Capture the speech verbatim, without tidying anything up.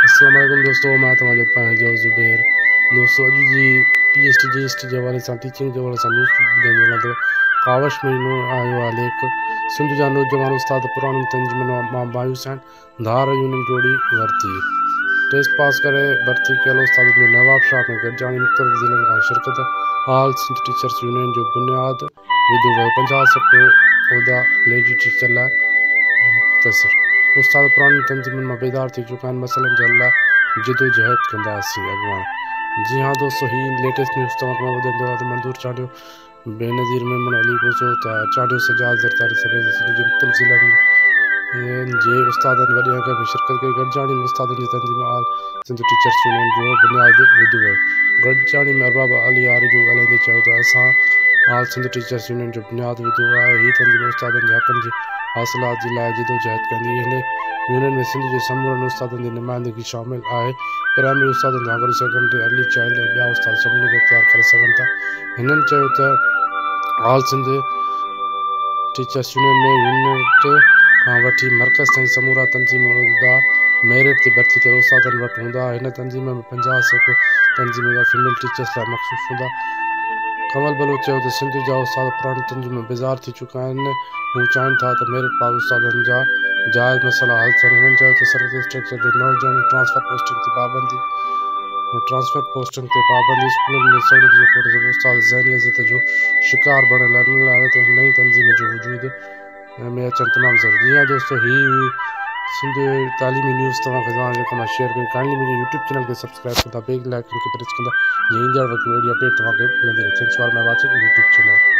अस्सलामुअलैकुम दोस्तों, मैं तव्हांजो पंहिंजो ज़ुबैर। दोस्तों, अॼु जी P S T G S T जे हवाले सां टीचिंग जे हवाले सां न्यूज़ ॿुधाईंदो हलां थो। कावश में नो आयो आहे लेख। सिंध जा नौजवान उस्ताद पुरानी तंज़ीमुनि मां मायूस आहिनि। धार यूनियन जोड़ी वरिती। टेस्ट पास करे भर्ती कयल उस्तादनि जो नवाब शाह में गॾिजाणी मुख़्तलिफ़ ज़िलनि खां शिरकत। ऑल सिंध टीचर्स यूनियन जो बुनियादु विधो वियो। पंजाह सौ उहिदा लेडी टीचर लाइ मुख़्तसिर। उस्ताद पुरानी तंज़ीमुनि मां बेदार थी चुका आहिनि। मसइलनि जे हल लाइ जिदोजहद कंदासीं अॻुवान। जी हाँ दोस्तों, ही लेटेस्ट न्यूज़ तव्हां ॿुधंदो आहे त मंज़ूर चाढ़ियो बेनज़ीर मेमन अली कोसो त चाढ़ियो सजाद ज़रदारी समेत सिंध जे मुख़्तलिफ़ ज़िलनि जे उस्तादनि वॾे अंग में शिरकत कई। गॾिजाणी में उस्तादनि जी तंज़ीम ऑल सिंध टीचर्स यूनियन जो बुनियादु विधो वियो। गॾिजाणी में अरबाब अली आरी जो ॻाल्हाईंदे चयो त असां ऑल सिंध टीचर्स यूनियन जो बुनियादु विधो आहे। हीअ तंज़ीम उस्तादनि जे हक़नि जे हासिलात जे लाइ जिदोजहद कंदी। हिन यूनियन में सिंध जे समूरनि उस्तादनि जी नुमाइंदगी शामिल आहे। प्राइमरी उस्तादनि खां गॾु सेकेंडरी, अर्ली चाइल्ड ऐं ॿिया उस्ताद शमूलियत इख्तियार करे सघनि था। हिननि चयो त ऑल सिंध टीचर्स यूनियन में यूनिट खां वठी मरकज़ ताईं समूरा तंज़ीम उहिदा मेरिट ते भर्ती थियल उस्तादनि वटि हूंदा। हिन तंज़ीम में पंजाह सौ तंज़ीम उहिदा फीमेल टीचर्स लाइ मख़सूस हूंदा। कमल बलोच चयो त सिंध जा उस्ताद पुरानी तंज़ीम में बेज़ार थी चुका आहिनि। हू चाहिनि था त मेरिट पास उस्तादनि जा जाइज़ मसइला हल थियनि। हिननि चयो त सर्विस स्ट्रक्चर जो न हुजणु, ट्रांसफर पोस्टिंग ते पाबंदी ट्रांसफर पोस्टिंग ते पाबंदी स्कूलनि में सहूलियत जे कोटे सबबि उस्ताद ज़हनी अज़ियत जो शिकार बणियल आहिनि। लाइ त नई तंज़ीम जो वजूद में अचणु तमामु ज़रूरी। जी हाँ दोस्तों, ही हुई सिंध तालीमी न्यूज़ तव्हांखे तव्हांजे खां मां शेयर कई। काइंडली मुंहिंजे यूट्यूब चैनल खे सब्सक्राइब कंदा, बेल आइकन खे प्रेस कंदा, जीअं ईंदड़ वक़्तु अहिड़ी अपडेट तव्हांखे मिलंदी रहे। Thanks for my watching YouTube channel.